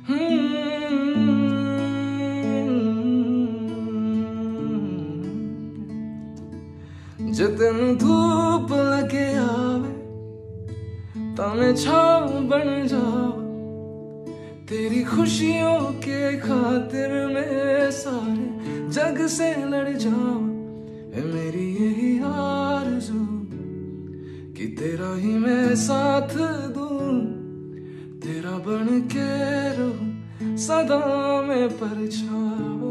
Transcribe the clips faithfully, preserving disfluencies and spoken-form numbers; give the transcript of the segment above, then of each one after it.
जे तेन धूप लगे आवे तां मैं छाव बन जावा, तेरी खुशियों के खातिर मैं सारे जग से लड़ जावा। है मेरी यही आरज़ू कि तेरा ही मैं साथ दूं, तेरा बन के रहूं सदा मैं परछावा।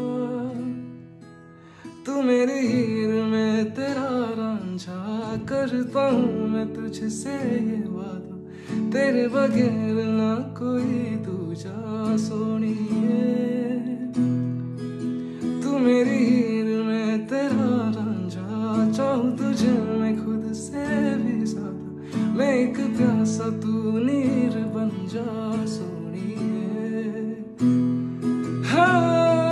तू मेरी हीर में तेरा रांझा, करता हूँ मैं तुझसे ये वादा, तेरे बगैर ना कोई दूजा सोनिए। तू मेरी हीर में तेरा रांझा, चाहूँ तुझे मैं खुद से भी ज्यादा, मैं एक प्यासा तू नीर बन जा सोनिए। हाँ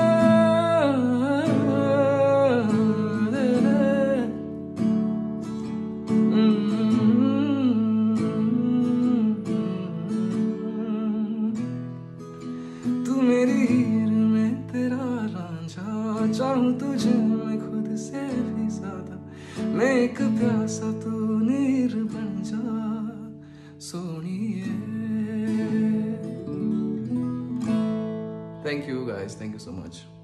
मेरी हीर में तेरा रांझा, चाहूँ तुझे मैं खुद से भी ज्यादा, मैं एक प्यासा तू नीर बन जा सोनिए। Thank you guys, thank you so much.